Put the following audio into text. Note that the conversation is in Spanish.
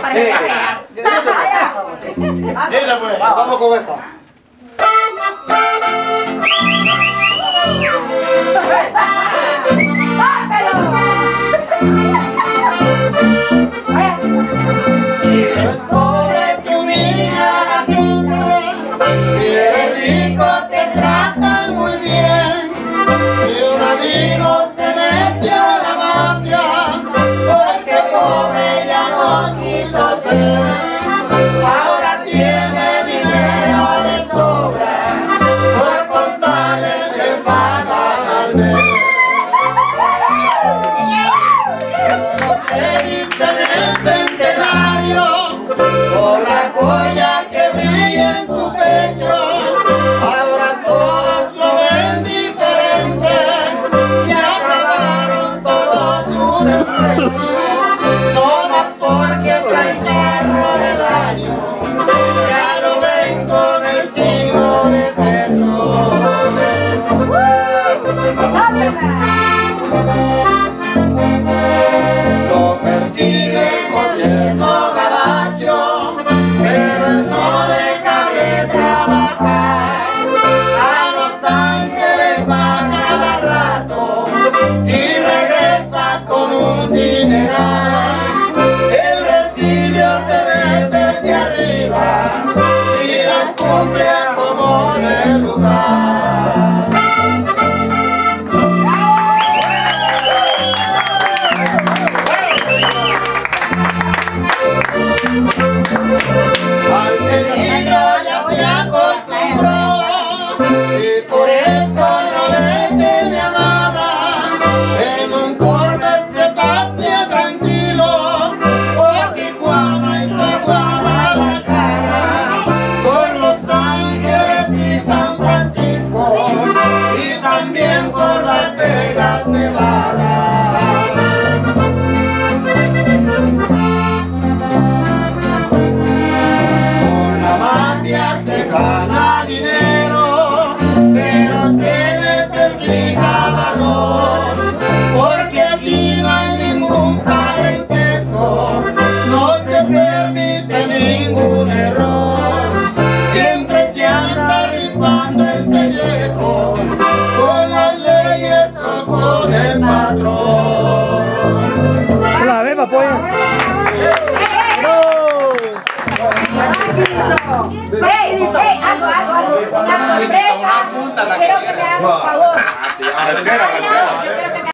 para que la vean. Esa pues. Vamos con esta. Si eres pobre te humilla la gente, si eres rico te tratan muy bien. Si un amigo se metió a la mafia porque pobre ya no quiso ser, ahora tiene dinero de sobra, por postales le pagan al mes. Te dicen el centenario por la joya que brilla en su pecho, ahora todos lo ven diferente, se acabaron todos sus desprecios, no más porque trae carro del año, ya lo ven con el signo de peso. Lo persigue el gobierno gabacho, pero él no deja de trabajar. A Los Ángeles va cada rato y regresa con un dineral. Él recibe órdenes desde arriba y las cumple como en el lugar. Al peligro ya se acostumbró y por eso no le teme a nada. En un Corvette se pasea tranquilo por Tijuana y por Guadalajara, por Los Ángeles y San Francisco y también por Las Vegas, Nevada. Se gana dinero, pero se necesita valor, porque aquí no hay ningún parentesco, no se permite ningún error, siempre se anda rifando el pellejo, con las leyes o con el patrón. La beba, pues. Algo, una sorpresa. Quiero que me hagan un favor. Ranchera, ranchera.